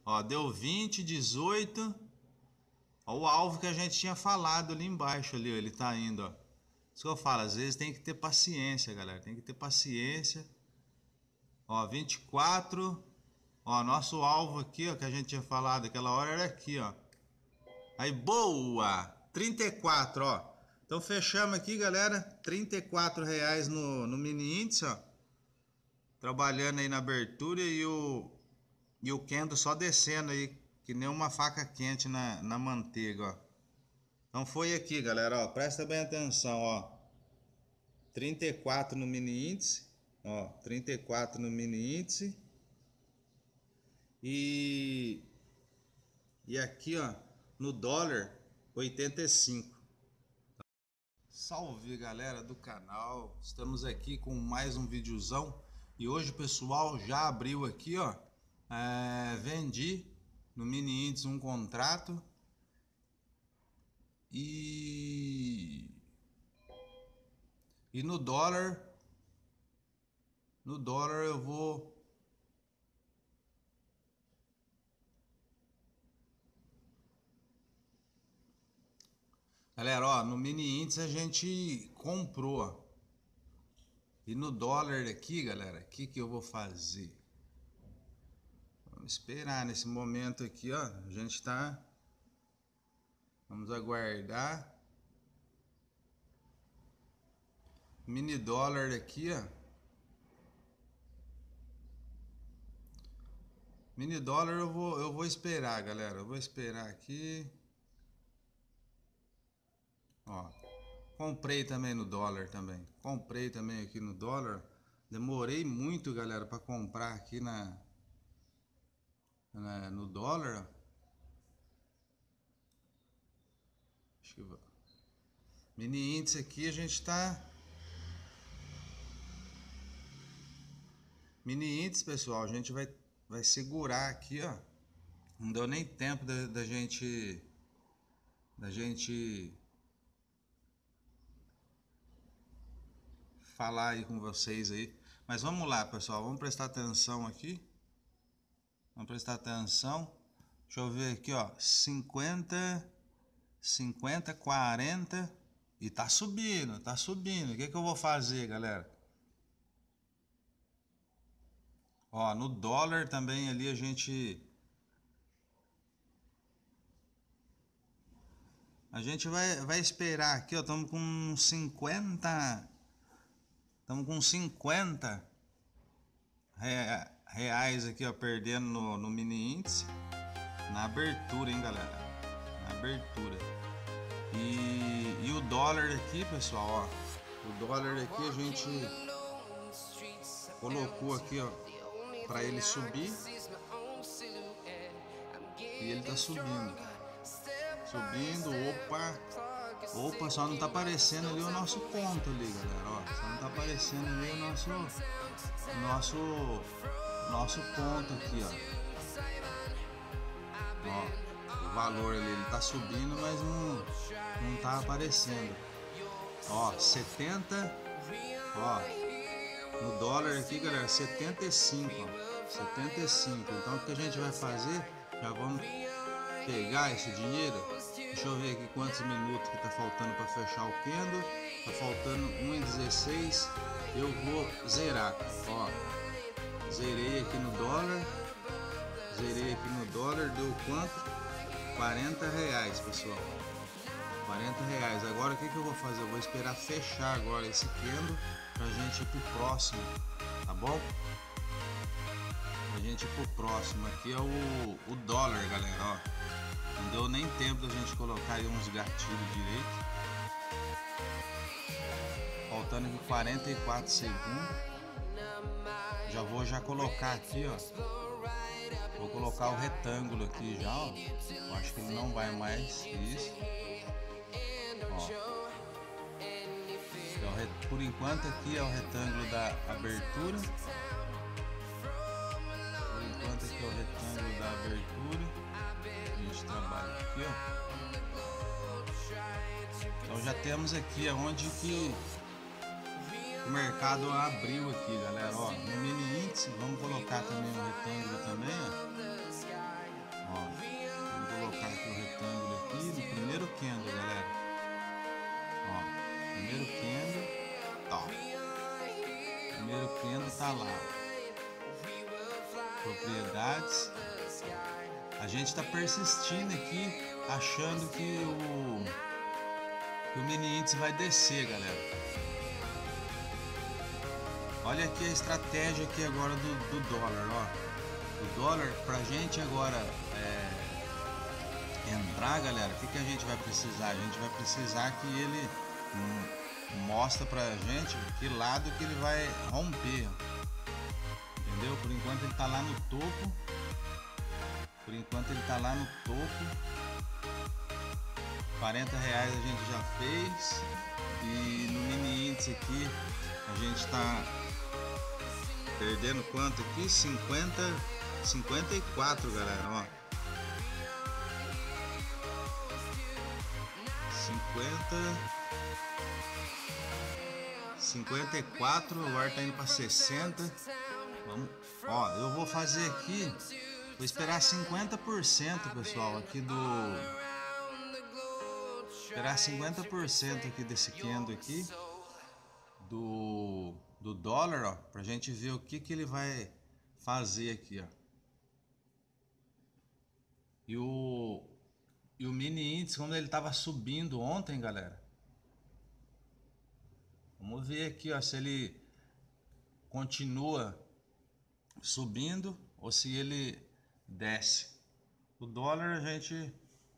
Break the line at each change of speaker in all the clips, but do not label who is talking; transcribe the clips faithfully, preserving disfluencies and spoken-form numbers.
Ó, deu vinte, dezoito. Ó, o alvo que a gente tinha falado ali embaixo ali, ó, ele tá indo, ó. Isso que eu falo, às vezes tem que ter paciência, galera. Tem que ter paciência. Ó, vinte e quatro. Ó, nosso alvo aqui, ó, que a gente tinha falado aquela hora era aqui, ó. Aí, boa! trinta e quatro, ó. Então fechamos aqui, galera. trinta e quatro reais no, no mini índice, ó. Trabalhando aí na abertura e o, e o candle só descendo aí, que nem uma faca quente na, na manteiga, ó. Então foi aqui, galera, ó. Presta bem atenção, ó. trinta e quatro no mini índice, ó. trinta e quatro no mini índice. E, e aqui, ó, no dólar, oitenta e cinco. Salve, galera do canal, estamos aqui com mais um videozão. E hoje, pessoal, já abriu aqui, ó, é, vendi no mini índice um contrato. E e no dólar, no dólar eu vou Galera, ó, no mini índice a gente comprou, ó. E no dólar aqui, galera, o que que eu vou fazer? Vamos esperar nesse momento aqui, ó. A gente tá... Vamos aguardar. Mini dólar aqui, ó. Mini dólar eu vou, eu vou esperar, galera. Eu vou esperar aqui. Ó. Comprei também no dólar também. Comprei também aqui no dólar. Demorei muito, galera, para comprar aqui na, na no dólar. Acho que vou. Mini índice aqui a gente tá. Mini índice, pessoal, a gente vai vai segurar aqui, ó. Não deu nem tempo da, da gente da gente falar aí com vocês aí. Mas vamos lá, pessoal, vamos prestar atenção aqui. Vamos prestar atenção. Deixa eu ver aqui, ó, cinquenta, cinquenta, quarenta e tá subindo, tá subindo. O que que eu vou fazer, galera? Ó, no dólar também ali a gente a gente vai vai esperar aqui, ó, estamos com cinquenta, estamos com cinquenta reais aqui, ó, perdendo no, no mini índice na abertura, hein, galera? Na abertura. E, e o dólar aqui, pessoal, ó, o dólar aqui a gente colocou aqui, ó, para ele subir, e ele tá subindo, subindo. Opa, opa, só não tá aparecendo ali o nosso ponto ali, galera, ó, só não tá aparecendo ali o nosso nosso nosso ponto aqui, ó. Ó, o valor ali, ele tá subindo, mas não não tá aparecendo. Ó, setenta, ó, no dólar aqui, galera, setenta e cinco, ó, setenta e cinco. Então o que a gente vai fazer? Já vamos pegar esse dinheiro. Deixa eu ver aqui quantos minutos que tá faltando para fechar o candle. Tá faltando um e dezesseis. Eu vou zerar, ó. Zerei aqui no dólar. Zerei aqui no dólar, deu quanto? quarenta reais, pessoal. quarenta reais. Agora o que que eu vou fazer? Eu vou esperar fechar agora esse candle pra gente ir pro próximo, tá bom? Pra gente ir pro próximo. Aqui é o, o dólar, galera, ó. Não deu nem tempo da gente colocar aí uns gatilhos direito. Faltando aqui quarenta e quatro segundos. Já vou já colocar aqui, ó. Vou colocar o retângulo aqui já, ó. Eu acho que ele não vai mais. Isso. Ó. Por enquanto aqui é o retângulo da abertura. Por enquanto aqui é o retângulo da abertura. A gente trabalha aqui, ó. Então já temos aqui aonde que o mercado abriu aqui, galera, ó. No mini índice, vamos colocar também um retângulo também, ó. a gente tá persistindo aqui, achando que o, que o mini índice vai descer, galera. Olha aqui a estratégia aqui agora do, do dólar, ó. O dólar, pra gente agora é, entrar, galera, o que, que a gente vai precisar? A gente vai precisar que ele hum, mostra pra gente que lado que ele vai romper. Entendeu? Por enquanto ele tá lá no topo. Por enquanto ele tá lá no topo. quarenta reais a gente já fez. E no mini índice aqui a gente tá perdendo quanto aqui? cinquenta, cinquenta e quatro, galera, ó. cinquenta, cinquenta e quatro, agora tá indo para sessenta. Vamos, ó, eu vou fazer aqui, vou esperar cinquenta por cento, pessoal, aqui do esperar cinquenta por cento aqui desse candle aqui do do dólar, ó, pra gente ver o que que ele vai fazer aqui, ó. E o e o mini índice, quando ele tava subindo ontem, galera, vamos ver aqui, ó, se ele continua subindo ou se ele desce. O dólar, a gente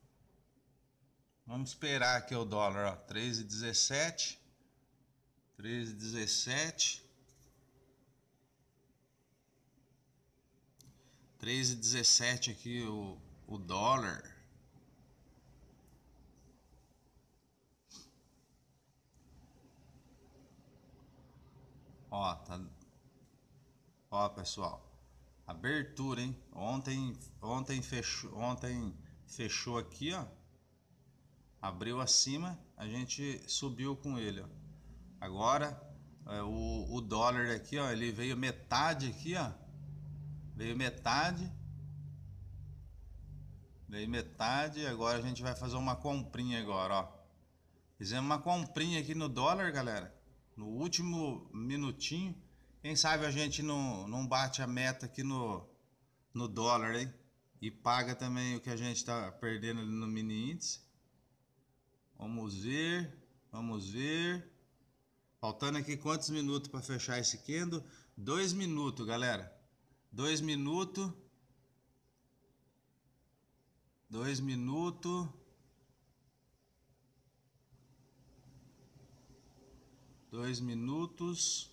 vamos esperar aqui o dólar, ó, três e dezessete, três e dezessete, três e dezessete aqui o, o dólar. Ó, tá. Ó, pessoal, abertura, hein? Ontem, ontem fechou, ontem fechou aqui, ó. Abriu acima, a gente subiu com ele, ó. Agora, é, o, o dólar aqui, ó, ele veio metade aqui, ó. Veio metade. Veio metade, agora a gente vai fazer uma comprinha agora, ó. Fizemos uma comprinha aqui no dólar, galera. No último minutinho. Quem sabe a gente não, não bate a meta aqui no, no dólar, hein? E paga também o que a gente está perdendo ali no mini índice. Vamos ver, vamos ver. Faltando aqui quantos minutos para fechar esse candle? Dois minutos, galera. Dois minutos. Dois minutos. Dois minutos.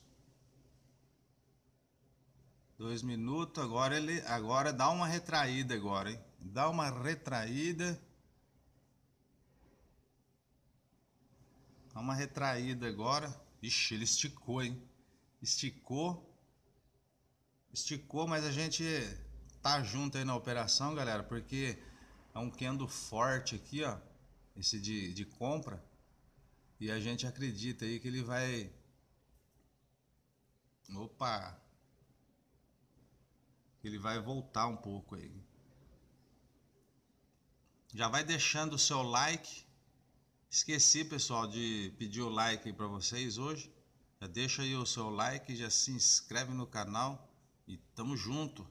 Dois minutos. Agora ele, agora dá uma retraída agora, hein? Dá uma retraída. Dá uma retraída agora. Ixi, ele esticou, hein? Esticou. Esticou, mas a gente tá junto aí na operação, galera, porque é um candle forte aqui, ó. Esse de, de compra. E a gente acredita aí que ele vai... Opa! Ele vai voltar um pouco aí. Já vai deixando o seu like. Esqueci, pessoal, de pedir o like aí para vocês hoje. Já deixa aí o seu like, já se inscreve no canal e tamo junto.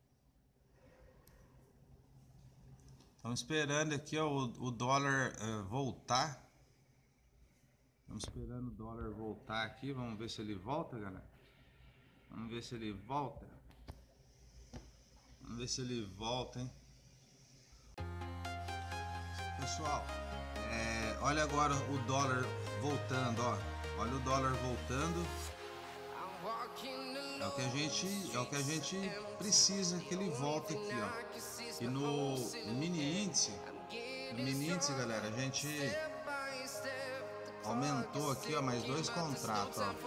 Estamos esperando aqui, ó, o, o dólar uh, voltar. Estamos esperando o dólar voltar aqui. Vamos ver se ele volta, galera. Vamos ver se ele volta. Vamos ver se ele volta, hein? Pessoal, é, olha agora o dólar voltando, ó. Olha o dólar voltando. É o que a gente, é o que a gente precisa que ele volte aqui, ó. E no mini índice, no mini índice, galera, a gente aumentou aqui, ó, mais dois contratos, ó.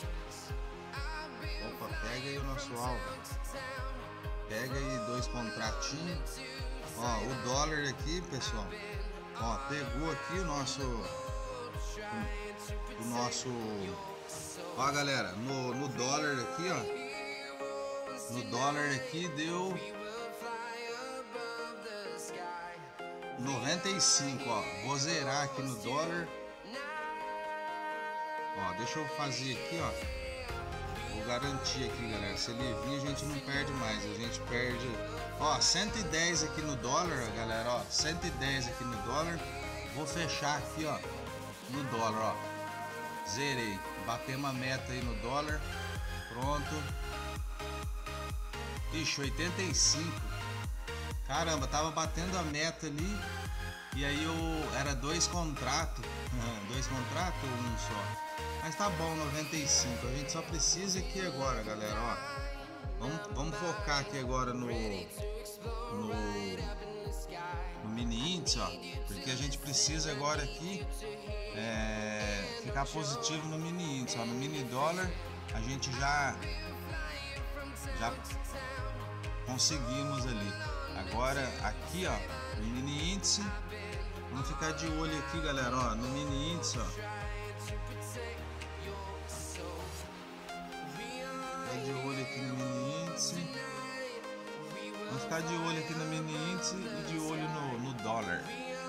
Opa, pega aí o nosso alvo. Pega aí dois contratinhos. Ó, o dólar aqui, pessoal. Ó, pegou aqui o nosso o, o nosso ó, galera, no, no dólar aqui, ó. No dólar aqui deu noventa e cinco, ó. Vou zerar aqui no dólar. Ó, deixa eu fazer aqui, ó. Vou garantia aqui, galera. Se ele vir, a gente não perde mais. A gente perde, ó, cento e dez aqui no dólar, galera, ó, cento e dez aqui no dólar. Vou fechar aqui, ó, no dólar, ó. Zerei. Batemos a meta aí no dólar. Pronto. Ixi, oitenta e cinco. Caramba, tava batendo a meta ali. E aí eu era dois contratos. Dois contratos ou um só? Mas tá bom, noventa e cinco. A gente só precisa aqui agora, galera, ó. Vamos, vamos focar aqui agora no, no, no mini índice, ó. Porque a gente precisa agora aqui é, ficar positivo no mini índice, ó. No mini dólar a gente já, já conseguimos ali. Agora aqui, ó, no mini índice, vamos ficar de olho aqui, galera, ó, no mini índice, ó. Ficar de olho aqui no mini índice. Vamos ficar de olho aqui no mini índice e de olho no, no dólar.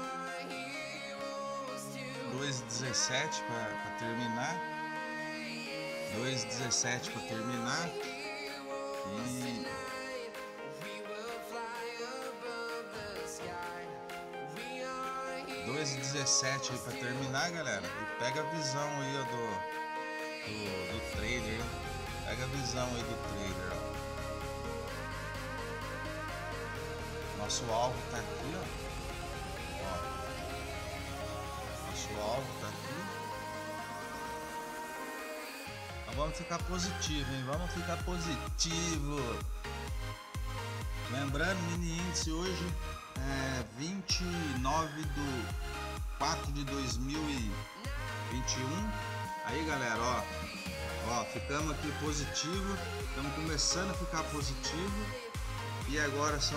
dois e dezessete para terminar. dois e dezessete para terminar. E dois e dezessete aí pra terminar, galera. E pega a visão aí, ó, do, do, do trader. Pega a visão aí do trader, ó. Nosso alvo tá aqui, ó. ó. Nosso alvo tá aqui. Então vamos ficar positivo, hein? Vamos ficar positivo. Lembrando, mini índice hoje é vinte e nove de quatro de dois mil e vinte e um. Aí, galera, ó, ó, ficamos aqui positivo, estamos começando a ficar positivo. E agora são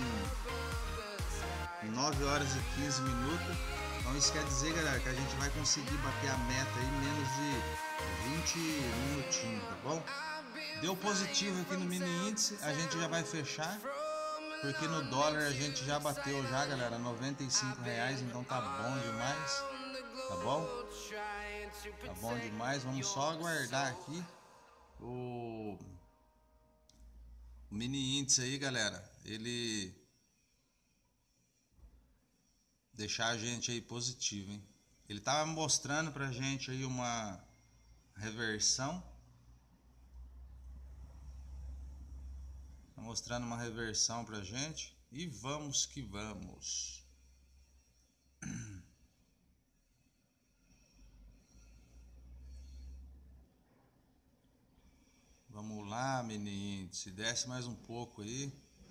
nove horas e quinze minutos. Então isso quer dizer, galera, que a gente vai conseguir bater a meta aí em menos de vinte minutinhos, tá bom? Deu positivo aqui no mini índice, a gente já vai fechar. Porque no dólar a gente já bateu já, galera, noventa e cinco reais, então tá bom demais, tá bom? Tá bom demais, vamos só aguardar aqui o, o mini índice aí, galera, ele deixar a gente aí positivo, hein? Ele tava mostrando pra gente aí uma reversão. Tá mostrando uma reversão pra gente. E vamos que vamos. Vamos lá, mini índice. Desce mais um pouco aí.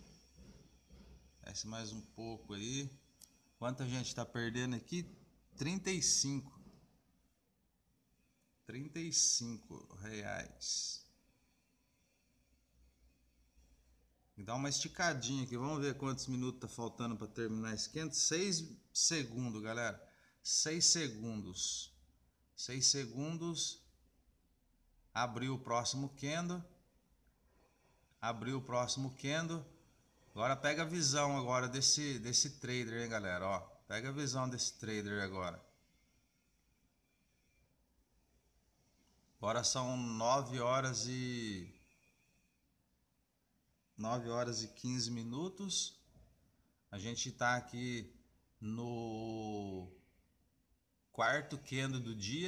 Desce mais um pouco aí. Quanto a gente tá perdendo aqui? trinta e cinco. trinta e cinco reais. Dá uma esticadinha aqui, vamos ver quantos minutos tá faltando para terminar esse candle. seis segundos, galera. seis segundos. seis segundos. Abriu o próximo candle. Abriu o próximo candle. Agora pega a visão agora desse, desse trader, hein, galera, ó. Pega a visão desse trader agora. Agora são nove horas e nove horas e quinze minutos. A gente tá aqui no quarto candle do dia.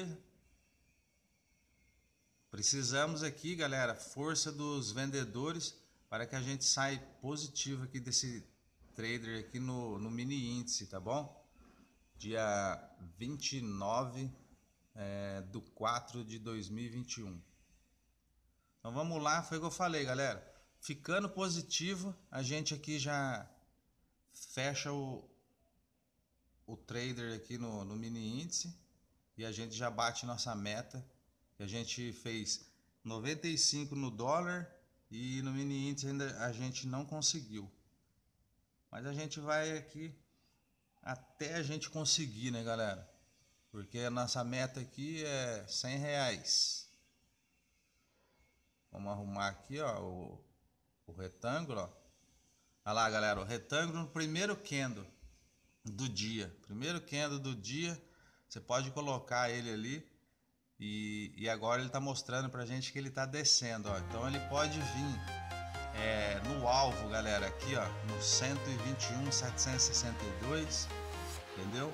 Precisamos aqui, galera, força dos vendedores para que a gente saia positivo aqui desse trader aqui no, no mini índice, tá bom? Dia vinte e nove é, do quatro de dois mil e vinte e um. Então vamos lá, foi o que eu falei, galera. Ficando positivo, a gente aqui já fecha o, o trader aqui no, no mini índice e a gente já bate nossa meta. E a gente fez noventa e cinco no dólar e no mini índice ainda a gente não conseguiu. Mas a gente vai aqui até a gente conseguir, né, galera? Porque a nossa meta aqui é cem reais. Vamos arrumar aqui, ó, o, o retângulo, ó. Olha lá, galera, o retângulo no primeiro candle do dia. Primeiro candle do dia, você pode colocar ele ali E, e agora ele está mostrando pra gente que ele está descendo, ó. Então ele pode vir é, no alvo, galera, aqui, ó, no cento e vinte e um, setecentos e sessenta e dois, entendeu?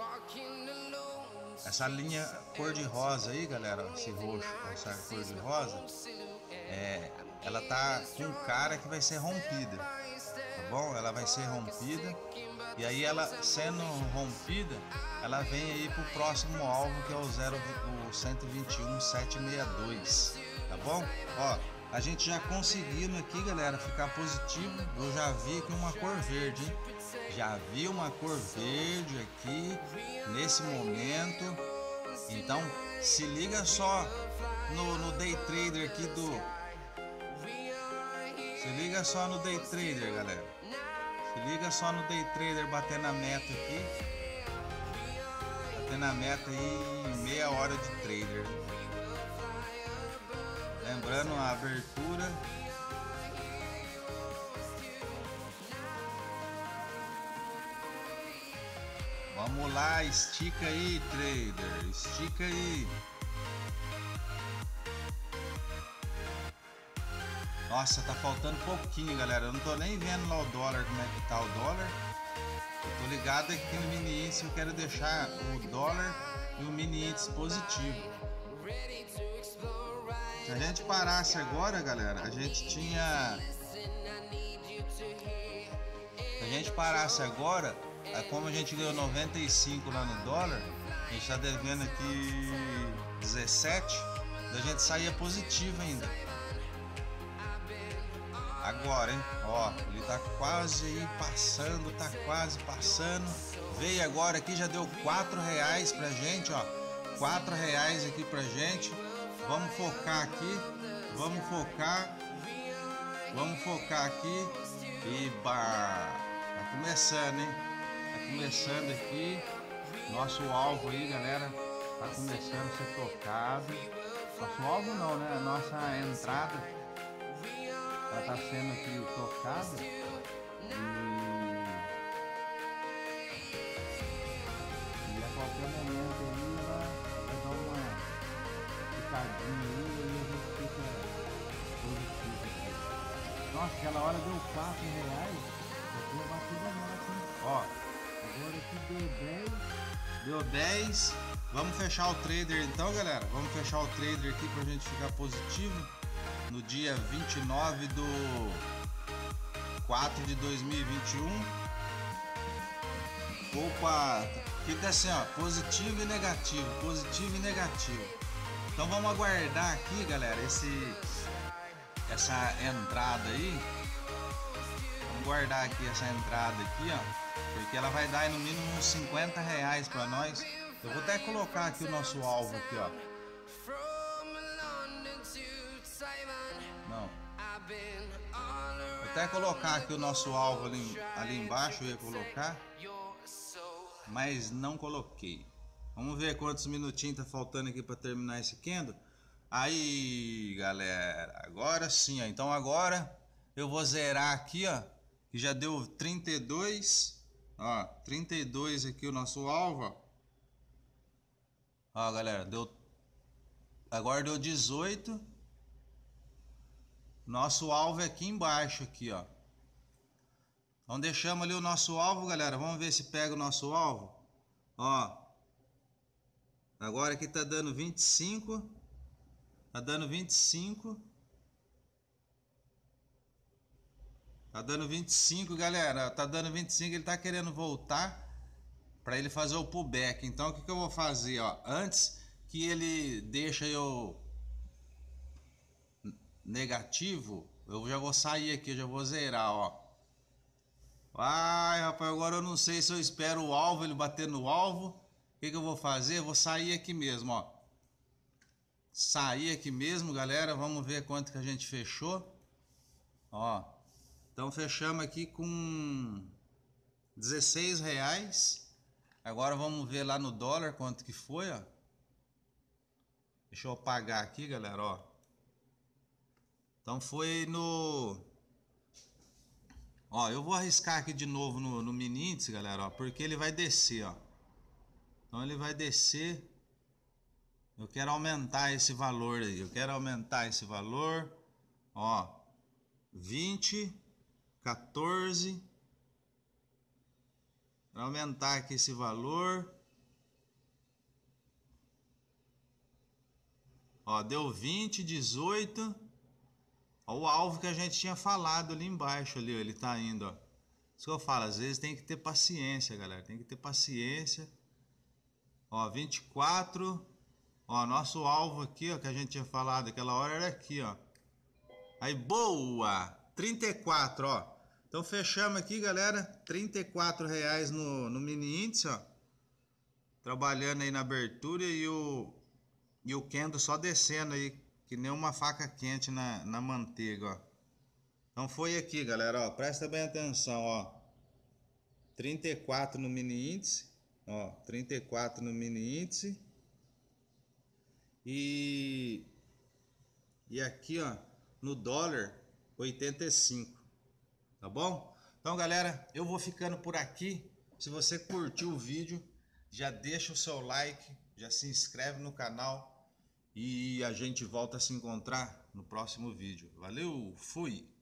Essa linha cor de rosa aí, galera, ó, esse roxo, essa cor de rosa, é, ela tá com cara que vai ser rompida, tá bom? Ela vai ser rompida. E aí ela sendo rompida, ela vem aí pro próximo alvo, que é o, zero, o cento e vinte e um, setecentos e sessenta e dois, tá bom? Ó, a gente já conseguindo aqui, galera, ficar positivo. Eu já vi aqui uma cor verde, hein? Já vi uma cor verde aqui nesse momento. Então se liga só no, no day trader aqui do... Se liga só no day trader, galera. Se liga só no day trader batendo a meta aqui. Batendo a meta aí em meia hora de trader. Lembrando a abertura. Vamos lá, estica aí, trader. Estica aí. Nossa, tá faltando pouquinho, galera. Eu não tô nem vendo lá o dólar, como é que tá o dólar. Eu tô ligado aqui no mini índice, eu quero deixar o dólar e o mini índice positivo. Se a gente parasse agora, galera, a gente tinha... Se a gente parasse agora, como a gente ganhou noventa e cinco lá no dólar, a gente tá devendo aqui dezessete, a gente saía positivo ainda. Agora, hein? Ó, ele tá quase aí passando, tá quase passando. Veio agora aqui, já deu quatro reais pra gente, ó. quatro reais aqui pra gente. Vamos focar aqui. Vamos focar. Vamos focar aqui. E bah, tá começando, hein? Tá começando aqui. Nosso alvo aí, galera, tá começando a ser tocado. Nosso alvo não, né? A nossa entrada. Ela tá sendo aqui tocada e, e a qualquer momento aí ela vai dar uma picadinha aí e a gente fica positivo. Nossa, aquela hora deu quatro reais, eu tinha batido a nota, hein? Ó, agora aqui deu dez. Deu dez. Vamos fechar o trader então, galera. Vamos fechar o trader aqui pra gente ficar positivo. No dia vinte e nove do quatro de dois mil e vinte e um. Opa, fica assim, ó, positivo e negativo, positivo e negativo. Então vamos aguardar aqui, galera, esse essa entrada aí. Vamos guardar aqui essa entrada aqui, ó, porque ela vai dar no mínimo uns cinquenta reais para nós. Eu vou até colocar aqui o nosso alvo aqui, ó. Não. Vou até colocar aqui o nosso alvo ali, ali embaixo, eu ia colocar, mas não coloquei. Vamos ver quantos minutinhos tá faltando aqui para terminar esse candle. Aí, galera, agora sim, ó. Então agora eu vou zerar aqui, ó, que já deu trinta e dois, ó, trinta e dois aqui o nosso alvo, ó. Ó, galera, deu, agora deu dezoito. Nosso alvo é aqui embaixo, aqui, ó. Então deixamos ali o nosso alvo, galera. Vamos ver se pega o nosso alvo. Ó. Agora aqui tá dando vinte e cinco. Tá dando vinte e cinco. Tá dando vinte e cinco, galera. Tá dando vinte e cinco. Ele tá querendo voltar para ele fazer o pullback. Então o que que eu vou fazer, ó? Antes que ele deixe eu negativo, eu já vou sair aqui, eu já vou zerar, ó. Ai, rapaz, agora eu não sei se eu espero o alvo, ele bater no alvo. O que que eu vou fazer? Eu vou sair aqui mesmo, ó. Sair aqui mesmo, galera. Vamos ver quanto que a gente fechou. Ó. Então fechamos aqui com dezesseis reais. Agora vamos ver lá no dólar quanto que foi, ó. Deixa eu apagar aqui, galera, ó. Então foi no... Ó, eu vou arriscar aqui de novo no, no mini índice, galera, ó, porque ele vai descer, ó. Então ele vai descer. Eu quero aumentar esse valor aí. Eu quero aumentar esse valor. Ó, vinte, quatorze. Para aumentar aqui esse valor. Ó, deu vinte, dezoito. Ó, o alvo que a gente tinha falado ali embaixo ali, ó, ele tá indo, ó. Isso que eu falo, às vezes tem que ter paciência, galera. Tem que ter paciência. Ó, vinte e quatro. Ó, nosso alvo aqui, ó, que a gente tinha falado aquela hora era aqui, ó. Aí, boa! trinta e quatro, ó. Então fechamos aqui, galera. trinta e quatro reais no, no mini índice, ó. Trabalhando aí na abertura e o, e o candle só descendo aí, que nem uma faca quente na, na manteiga, ó. Então foi aqui, galera, ó. Presta bem atenção, ó. trinta e quatro no mini índice, ó. trinta e quatro no mini índice. E, e aqui, ó, no dólar, oitenta e cinco. Tá bom? Então, galera, eu vou ficando por aqui. Se você curtiu o vídeo, já deixa o seu like, já se inscreve no canal e a gente volta a se encontrar no próximo vídeo. Valeu, fui!